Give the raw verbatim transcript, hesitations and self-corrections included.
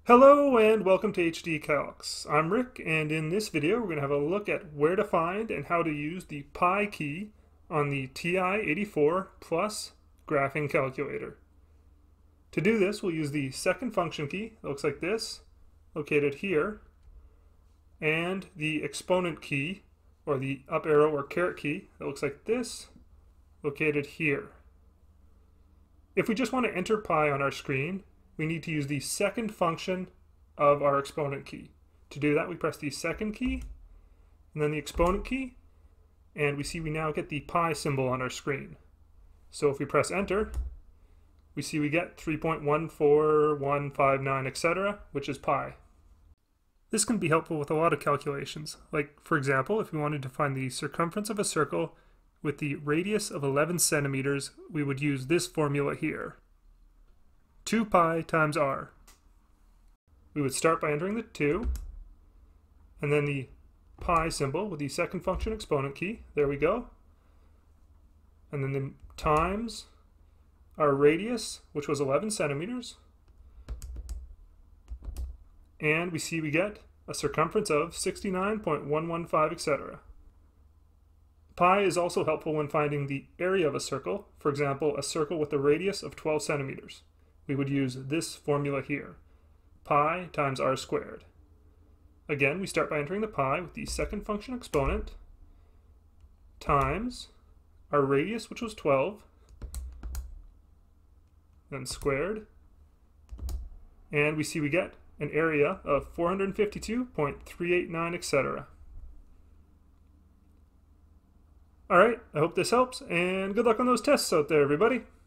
Hello and welcome to H D Calcs. I'm Rick, and in this video we're going to have a look at where to find and how to use the pi key on the T I eighty-four plus graphing calculator. To do this, we'll use the second function key that looks like this, located here, and the exponent key, or the up arrow or caret key that looks like this, located here. If we just want to enter pi on our screen, we need to use the second function of our exponent key. To do that, we press the second key, and then the exponent key, and we see we now get the pi symbol on our screen. So if we press enter, we see we get three point one four one five nine, et cetera, which is pi. This can be helpful with a lot of calculations. Like, for example, if we wanted to find the circumference of a circle with the radius of eleven centimeters, we would use this formula here. two pi times r. We would start by entering the two, and then the pi symbol with the second function exponent key. There we go. And then the times our radius, which was eleven centimeters. And we see we get a circumference of sixty-nine point one one five, et cetera. Pi is also helpful when finding the area of a circle. For example, a circle with a radius of twelve centimeters. We would use this formula here, pi times r squared. Again, we start by entering the pi with the second function exponent times our radius, which was twelve, then squared, and we see we get an area of four hundred fifty-two point three eight nine, et cetera. Alright, I hope this helps, and good luck on those tests out there, everybody.